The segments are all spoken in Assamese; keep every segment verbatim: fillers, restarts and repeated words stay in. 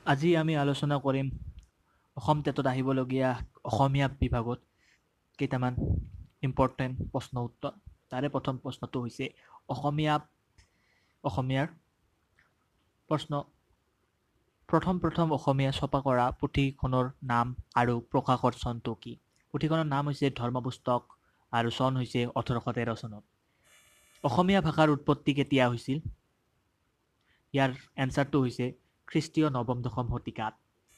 আজি আমি আলোচনা কৰিম অসম টেটত আহিবলগীয়া অসমীয়া বিভাগত কেইটামান ইম্পৰ্টেণ্ট প্ৰশ্ন উত্তৰ। তাৰে প্ৰথম প্ৰশ্নটো হৈছে অসমীয়া অসমীয়াৰ প্ৰশ্ন। প্ৰথম প্ৰথম অসমীয়া ছপা কৰা পুথিখনৰ নাম আৰু প্ৰকাশৰ চনটো কি? পুথিখনৰ নাম হৈছে ধৰ্মপুস্তক আৰু চন হৈছে ওঠৰশ তেৰ চনত। অসমীয়া ভাষাৰ উৎপত্তি কেতিয়া হৈছিল? ইয়াৰ এনচাৰটো হৈছে খ্ৰীষ্টীয় নৱম দশম শতিকাত।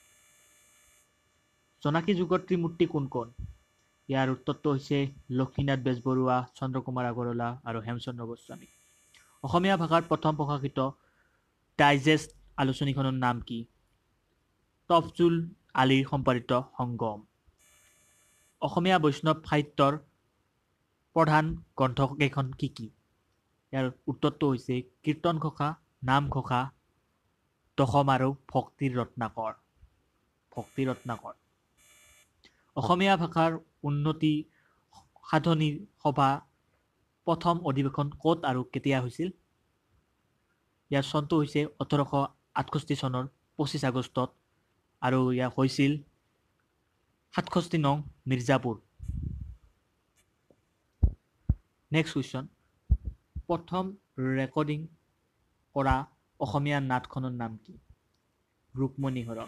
জোনাকী যুগৰ ত্ৰিমূৰ্তি কোন কোন? ইয়াৰ উত্তৰটো হৈছে লক্ষ্মীনাথ বেজবৰুৱা, চন্দ্ৰকুমাৰ আগৰৱালা আৰু হেমচন্দ্ৰ গোস্বামী। অসমীয়া ভাষাৰ প্ৰথম প্ৰকাশিত ডাইজেষ্ট আলোচনীখনৰ নাম কি? তফজুল আলীৰ সম্পাদিত সংগম। অসমীয়া বৈষ্ণৱ সাহিত্যৰ প্ৰধান গ্ৰন্থকেইখন কি কি? ইয়াৰ উত্তৰটো হৈছে কীৰ্তন ঘোষা, নাম ঘোষা, দশম আৰু ভক্তিৰ ৰত্নাকৰ ভক্তি ৰত্নাকৰ। অসমীয়া ভাষাৰ উন্নতি সাধনী সভা প্ৰথম অধিৱেশন ক'ত আৰু কেতিয়া হৈছিল? ইয়াৰ চনটো হৈছে ওঠৰশ আঠষষ্ঠি চনৰ পঁচিছ আগষ্টত আৰু ইয়াৰ হৈছিল সাতষষ্ঠি নং মিৰ্জাপুৰ। নেক্সট কুৱেশ্যন, প্ৰথম ৰেকৰ্ডিং কৰা অসমীয়া নাটখনৰ নাম কি? ৰুক্মণী হৰণ।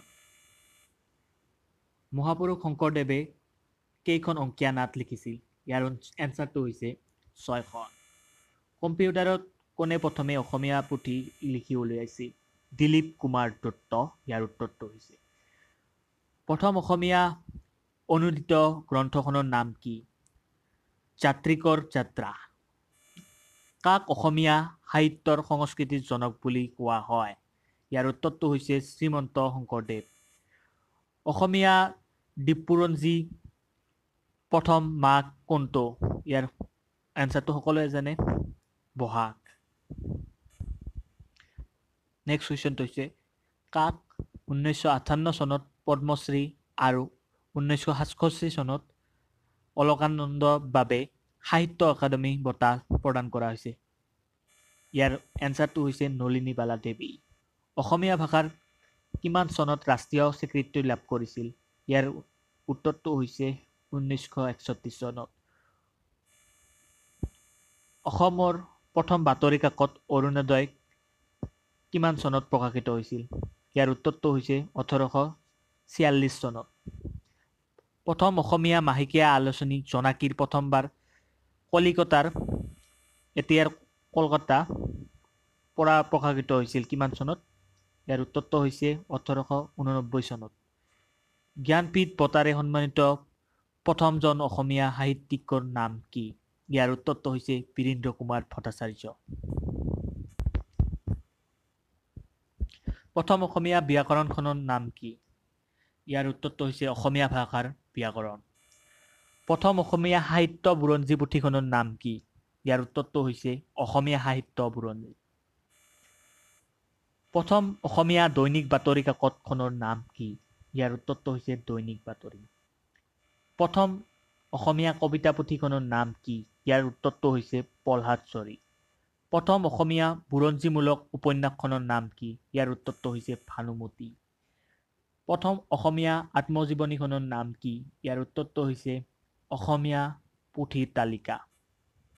মহাপুৰুষ শংকৰদেৱে কেইখন অংকীয়া নাট লিখিছিল? ইয়াৰ এনচাৰটো হৈছে ছয়খন। কম্পিউটাৰত কোনে প্ৰথমে অসমীয়া পুথি লিখি উলিয়াইছিল? দিলীপ কুমাৰ দত্ত। ইয়াৰ উত্তৰটো হৈছে প্ৰথম অসমীয়া অনুদিত গ্ৰন্থখনৰ নাম কি? যাত্ৰীকৰ যাত্ৰা। কাক অসমীয়া সাহিত্যৰ সংস্কৃতিৰ জনক বুলি কোৱা হয়? ইয়াৰ উত্তৰটো হৈছে শ্ৰীমন্ত শংকৰদেৱ। অসমীয়া দ্বীপপুঞ্জী প্ৰথম মাহ কোনটো? ইয়াৰ এনচাৰটো সকলোৱে জানে, বহাগ। নেক্সট কুৱেশ্যনটো হৈছে কাক ঊনৈছশ আঠাৱন্ন চনত পদ্মশ্ৰী আৰু ঊনৈছশ সাতষষ্ঠি চনত অলকানন্দৰ বাবে সাহিত্য একাডেমী বঁটা প্ৰদান কৰা হৈছে? ইয়াৰ এনচাৰটো হৈছে নলিনীবালা দেৱী। অসমীয়া ভাষাৰ কিমান চনত ৰাষ্ট্ৰীয় স্বীকৃতি লাভ কৰিছিল? ইয়াৰ উত্তৰটো হৈছে ঊনৈছশ একষষ্ঠি চনত। অসমৰ প্ৰথম বাতৰি কাকত অৰুণোদয় কিমান চনত প্ৰকাশিত হৈছিল? ইয়াৰ উত্তৰটো হৈছে ওঠৰশ ছিয়াল্লিছ চনত। প্ৰথম অসমীয়া মাহেকীয়া আলোচনী জোনাকীৰ প্ৰথমবাৰ কলিকতাৰ এতিয়াৰ কলকাতা পৰা প্ৰকাশিত হৈছিল কিমান চনত? ইয়াৰ উত্তৰটো হৈছে ওঠৰশ ঊননব্বৈ চনত। জ্ঞানপীঠ বঁটাৰে সন্মানিত প্ৰথমজন অসমীয়া সাহিত্যিকৰ নাম কি? ইয়াৰ উত্তৰটো হৈছে বীৰেন্দ্ৰ কুমাৰ ভট্টাচাৰ্য। প্ৰথম অসমীয়া ব্যাকৰণখনৰ নাম কি? ইয়াৰ উত্তৰটো হৈছে অসমীয়া ভাষাৰ ব্যাকৰণ। প্ৰথম অসমীয়া সাহিত্য বুৰঞ্জী পুথিখনৰ নাম কি? ইয়াৰ উত্তৰটো হৈছে অসমীয়া সাহিত্য বুৰঞ্জী। প্ৰথম অসমীয়া দৈনিক বাতৰি কাকতখনৰ নাম কি? ইয়াৰ উত্তৰটো হৈছে দৈনিক বাতৰি। প্ৰথম অসমীয়া কবিতা পুথিখনৰ নাম কি? ইয়াৰ উত্তৰটো হৈছে প্ৰহ্লাদচৰী। প্ৰথম অসমীয়া বুৰঞ্জীমূলক উপন্যাসখনৰ নাম কি? ইয়াৰ উত্তৰটো হৈছে ভানুমতী। প্ৰথম অসমীয়া আত্মজীৱনীখনৰ নাম কি? ইয়াৰ উত্তৰটো হৈছে অসমীয়া পুথিৰ তালিকা।